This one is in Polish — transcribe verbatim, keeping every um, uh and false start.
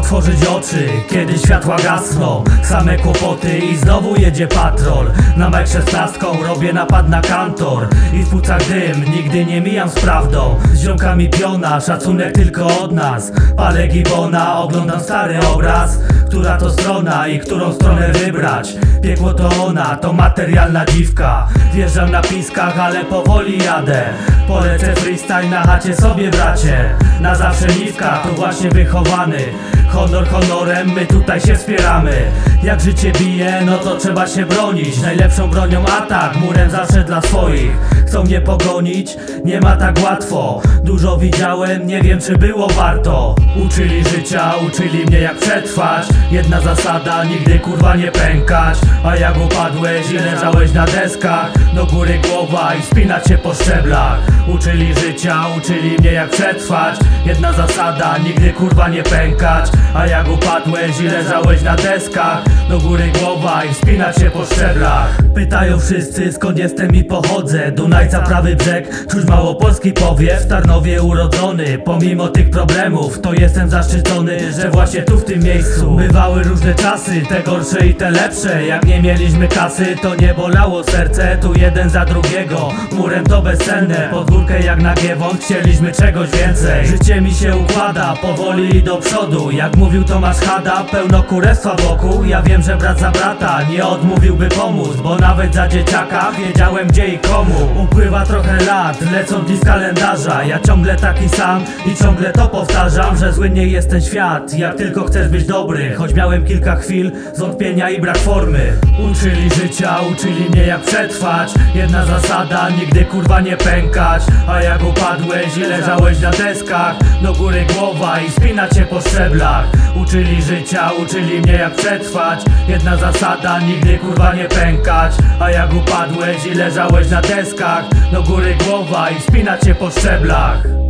otworzyć oczy, kiedy światła gasną. Same kłopoty i znowu jedzie patrol. Na Mike szesnastką robię napad na kantor i w płucach dym, nigdy nie mijam z prawdą. Z ziomkami piona, szacunek tylko od nas. Palę gibona, oglądam stary obraz. Która to strona i którą stronę wybrać? Piekło to ona, to materialna dziwka. Wjeżdżam na piskach, ale powoli jadę. Polecę freestyle na chacie sobie, bracie. Na zawsze niwka, tu właśnie wychowany. Honor honorem, my tutaj się wspieramy. Jak życie bije, no to trzeba się bronić. Najlepszą bronią atak, murem zawsze dla swoich. Chcą mnie pogonić, nie ma tak łatwo. Dużo widziałem, nie wiem czy było warto. Uczyli życia, uczyli mnie jak przetrwać. Jedna zasada, nigdy kurwa nie pękać. A jak upadłeś i leżałeś na deskach, do góry głowa i wspinać się po szczeblach. Uczyli życia, uczyli mnie jak przetrwać. Jedna zasada, nigdy kurwa nie pękać. A jak upadłeś i leżałeś na deskach, do góry głowa i wspinać się po szczeblach. Pytają wszyscy skąd jestem i pochodzę. Dunajca, prawy brzeg, czuć małopolski powiew. W Tarnowie urodzony, pomimo tych problemów to jestem zaszczycony, że właśnie tu w tym miejscu. Bywały różne czasy, te gorsze i te lepsze. Jak nie mieliśmy kasy, to nie bolało serce. Tu jeden za drugiego, murem to bezcenne. Pod górkę jak na Giewont, chcieliśmy czegoś więcej. Życie mi się układa, powoli i do przodu. Jak mówił Tomasz Hada, pełno kurestwa wokół. Ja wiem, że brat za brata nie odmówiłby pomóc, bo nawet za dzieciaka wiedziałem gdzie i komu. Upływa trochę lat, lecą dni z kalendarza. Ja ciągle taki sam i ciągle to powtarzam, że zły nie jest ten świat, jak tylko chcesz być dobry. Choć miałem kilka chwil zwątpienia i brak formy. Uczyli życia, uczyli mnie jak przetrwać. Jedna zasada, nigdy kurwa nie pękać. A jak upadłeś i leżałeś na deskach, do góry głowa i wspinać się po szczeblach. Uczyli życia, uczyli mnie jak przetrwać. Jedna zasada, nigdy kurwa nie pękać. A jak upadłeś i leżałeś na deskach, do góry głowa i wspinać się po szczeblach.